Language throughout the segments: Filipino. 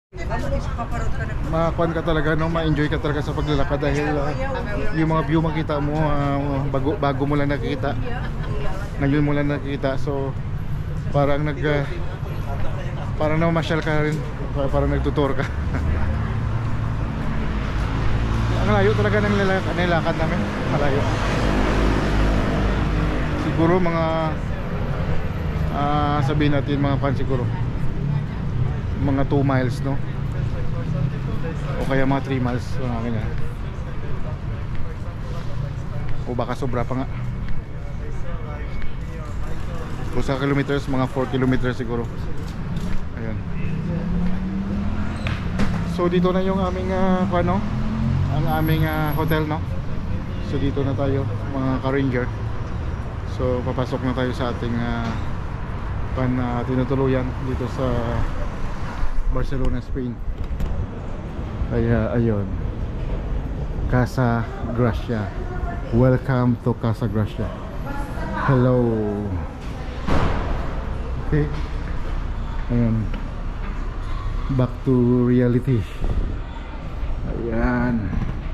Makakuan ka talaga, no? Ma-enjoy ka talaga sa paglalakad dahil yung mga view makita mo bago mo lang nakikita. Ngayon mo lang nakikita, so parang parang namamasyal ka rin, parang nagtutour ka. Ang layo talaga ng nilakad namin, malayo. Siguro mga sabihin natin mga siguro mga 2 miles, no? O kaya mga 3 miles, o baka sobra pa nga. Kung sa kilometers, mga 4 kilometers siguro. Ayan. So dito na yung aming ang aming hotel, no? So dito na tayo mga ka-ranger. So papasok na tayo sa ating tinutuluyan dito sa Barcelona, Spain. Kaya ayun, Casa Gracia. Welcome to Casa Gracia. Hello. Okay. Ayun, back to reality. Ayan.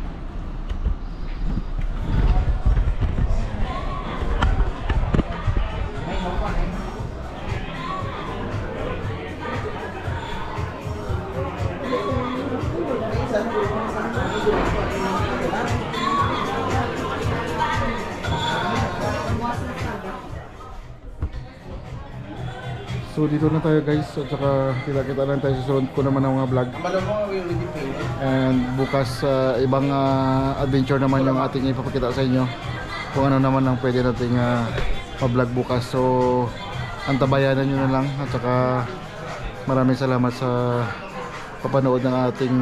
So dito na tayo guys, at saka kita lang tayo sa sunod ko naman ng mga vlog. And bukas ibang adventure naman yung ating ipapakita sa inyo, kung ano naman ang pwede nating pa-vlog bukas. So antabayanan nyo na lang, at saka maraming salamat sa papanood ng ating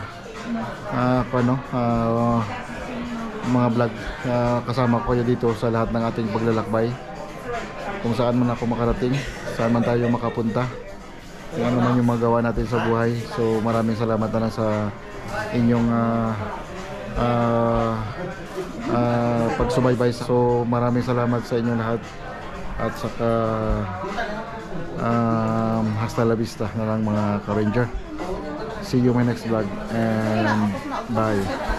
mga vlog. Kasama ko kayo dito sa lahat ng ating paglalakbay, kung saan man ako makarating, saan man tayo makapunta, kung ano man yung magawa natin sa buhay. So maraming salamat na lang sa inyong pagsubaybay. So maraming salamat sa inyong lahat, at saka hasta la vista na lang mga ka-ranger. See you in my next vlog, and bye.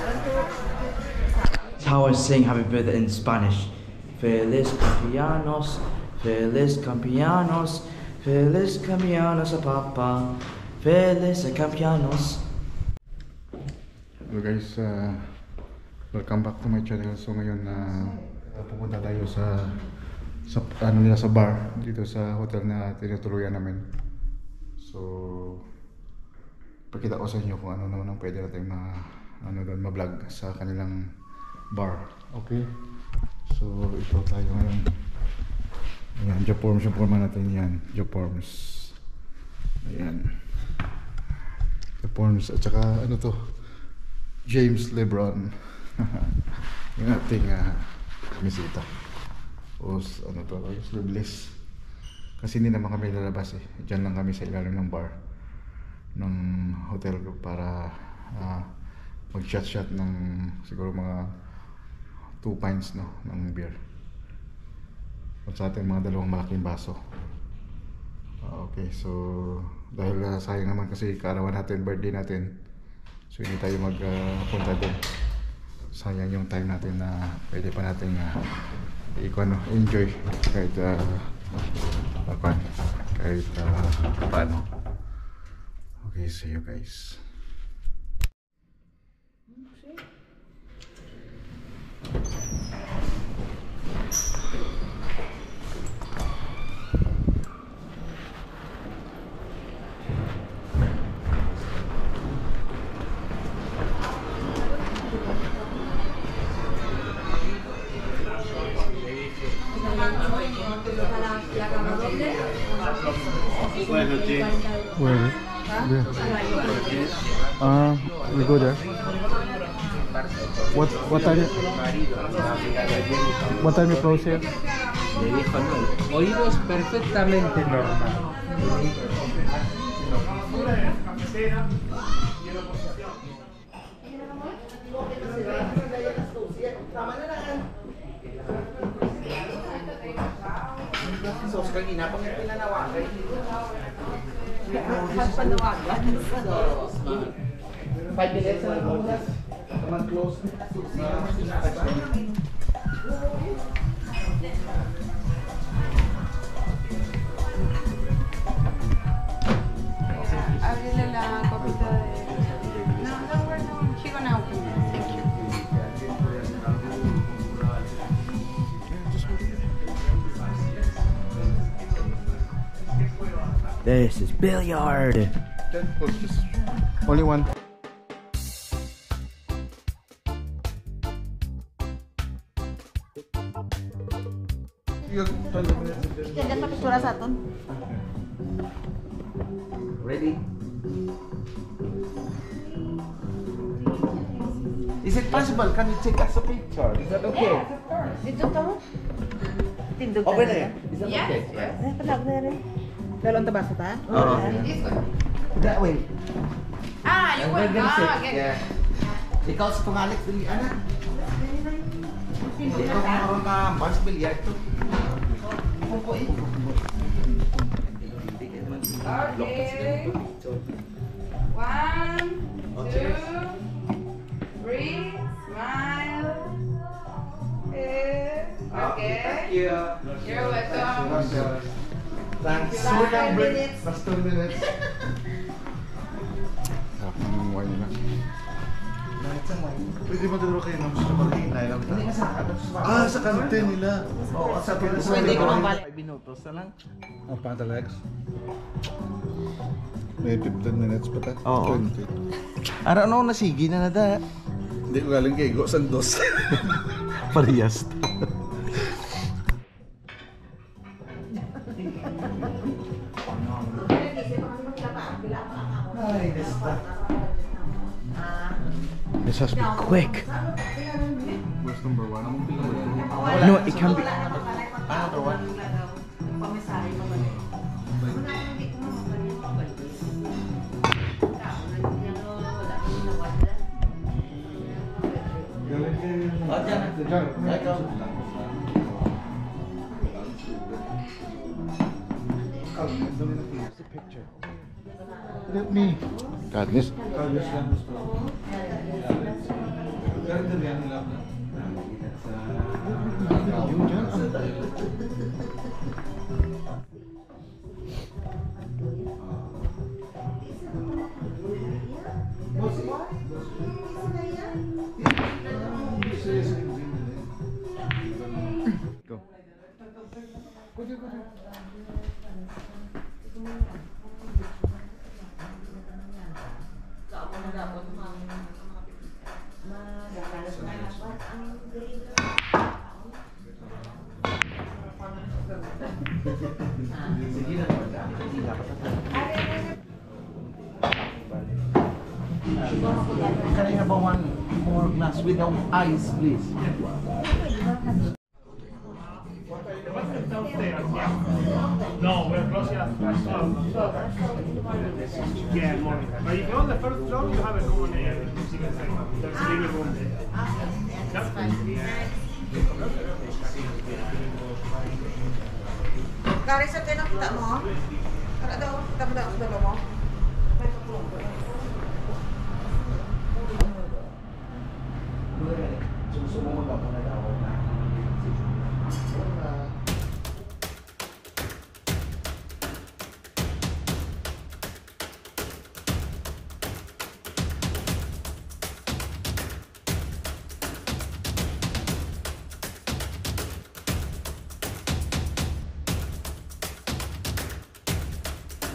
That's how I sing happy birthday in Spanish. Feliz cumpleaños, feliz cumpleaños, feliz cumpleaños a papa, feliz cumpleaños. Hello guys, welcome back to my channel. So ngayon pupunta tayo sa sa bar dito sa hotel na tinutuluyan namin. So pakita ko sa inyo kung ano naman ang pwede natin ma-vlog sa kanilang bar. Okay, so ito tayo ngayon. Ayan, Joforms yung forma natin yan. Joforms. Ayan, Joforms, at saka ano to, James Lebron. Yung ating misita. O ano to, sleeveless. Kasi hindi naman kami lalabas eh. Diyan lang kami sa ilalim ng bar ng hotel group para mag-shot ng siguro mga 2 pints, no, ng beer. At sa ating mga 2 malaking baso. Okay, so dahil sayang naman kasi kaarawan natin, birthday natin, so hindi tayo magpunta doon. Sayang yung time natin na pwede pa natin enjoy kahit paano. Okay, see you guys. Where? There. We go there. What time you close here? Le dijo no. Oídos perfectamente normal. 5 minutes na lang. Come on, close. She gonna open it. Thank you. This is billiard. Only one. Jangan pakai suara satu. Ready? Is it possible? Can you take us a picture? Is that okay? Dito tahu? Tindog Over there. Is that okay? Palag na rin. Dalon ta basa ta? That way. You We're went. gonna sit. Okay. Yeah. Ikaw sa tungalit dili ana. Ikaw karon ka bas bilyar to. Okay. 1, 2, 3. Smile. Okay. Thank you. You're welcome. Thanks. Last 5 minutes. Last 2 minutes. Sarap ng wine nila. Pwede magduro kayo ng gusto ko rin. Hindi ka sa Sa kante nila. Oo, sa Pwede ko lang balik. 5 minutos na lang. Ang pantalex. May 15 minutes pa tayo. Oo. 20. Ara ano nasigi na nada. Hindi ko galing kay Go Sandos. Parehas. This has to be quick. Where's number 1? No, it can be. Let me. Goodness. Go. Can I have one more glass without ice, please? No, we're closing at 12. Yeah, morning. But if you're on the first floor, you have a common area. There's a living room there. Garis sa tinakita mo? Ano daw? Kita mo daw sa dalawa mo? May pakulong ko.